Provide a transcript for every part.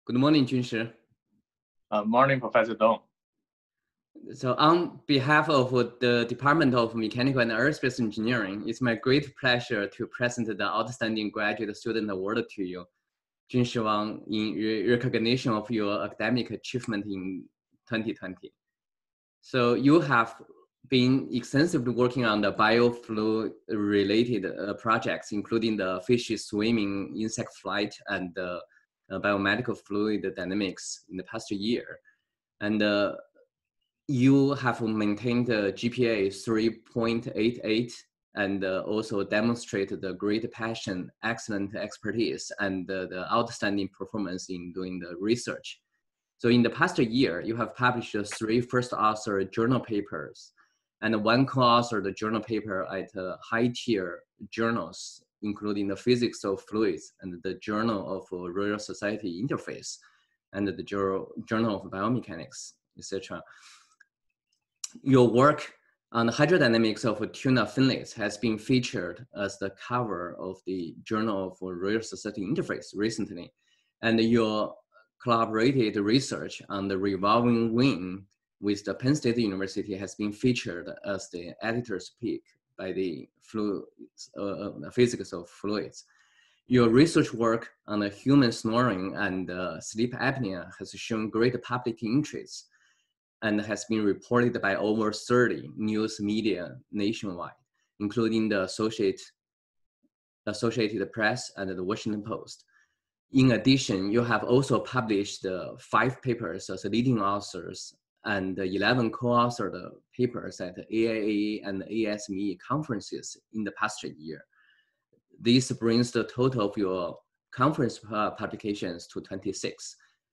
Good morning, Junshi. Morning, Professor Dong. So on behalf of the Department of Mechanical and Aerospace Engineering, it's my great pleasure to present the Outstanding Graduate Student Award to you, Junshi Wang, in recognition of your academic achievement in 2020. So you have been extensively working on the biofluid related projects, including the fish swimming, insect flight, and biomedical fluid dynamics in the past year. And you have maintained the GPA 3.88 and also demonstrated the great passion, excellent expertise, and the outstanding performance in doing the research. So in the past year, you have published 3 first author journal papers and 1 co-authored journal paper at high-tier journals, including the Physics of Fluids and the Journal of Royal Society Interface and the Journal of Biomechanics, etc. Your work on the hydrodynamics of tuna finlets has been featured as the cover of the Journal of Royal Society Interface recently, and your collaborated research on the revolving wing with the Penn State University has been featured as the editor's pick by the Physics of Fluids. Your research work on the human snoring and sleep apnea has shown great public interest and has been reported by over 30 news media nationwide, including the Associated Press and the Washington Post. In addition, you have also published 5 papers as leading authors and 11 co-authored papers at AIA and ASME conferences in the past year. This brings the total of your conference publications to 26.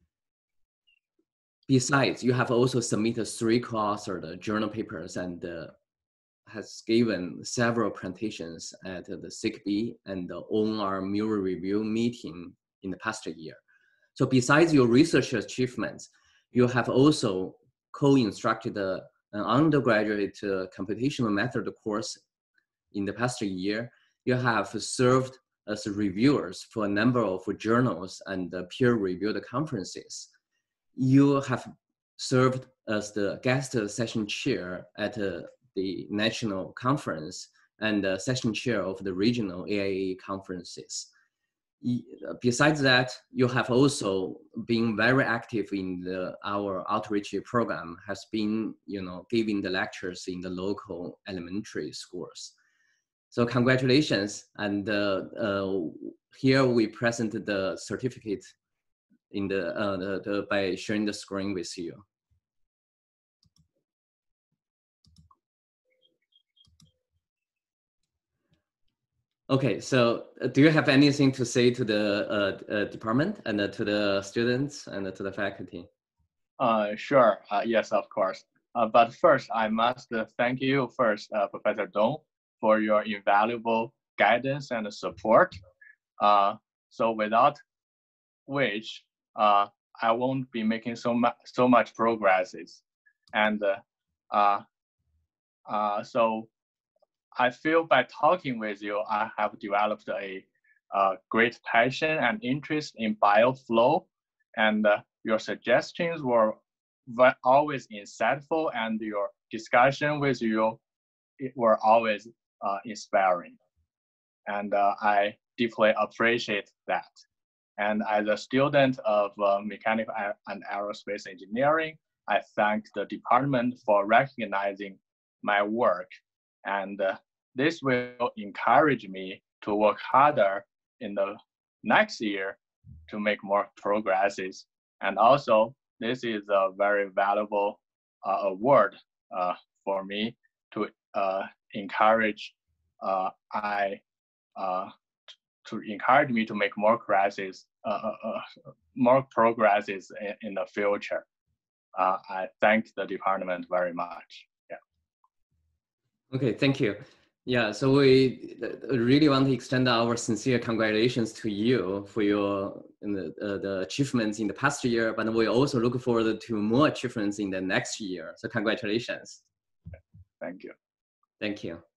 Besides, you have also submitted 3 co-authored journal papers and has given several presentations at the SICB and the ONR Mirror Review meeting in the past year. So besides your research achievements, you have also co-instructed an undergraduate computational method course in the past year. You have served as reviewers for a number of journals and peer-reviewed conferences. You have served as the guest session chair at the national conference and session chair of the regional AIA conferences. Besides that, you have also been very active in our outreach program, has been giving the lectures in the local elementary schools. So congratulations, and here we presented the certificate in by sharing the screen with you. Okay, so do you have anything to say to the department and to the students and to the faculty? Sure, yes, of course. But first, I must thank you first, Professor Dong, for your invaluable guidance and support. So without which, I won't be making so much progresses. And so I feel by talking with you, I have developed a great passion and interest in bioflow, and your suggestions were always insightful, and your discussion with you were always inspiring. And I deeply appreciate that. And as a student of mechanical and aerospace engineering, I thank the department for recognizing my work. And this will encourage me to work harder in the next year to make more progresses. And also, this is a very valuable award for me to encourage to encourage me to make more progresses in the future. I thank the department very much. Yeah. Okay, thank you. Yeah, so we really want to extend our sincere congratulations to you for your the achievements in the past year, but we also look forward to more achievements in the next year. So congratulations. Thank you. Thank you.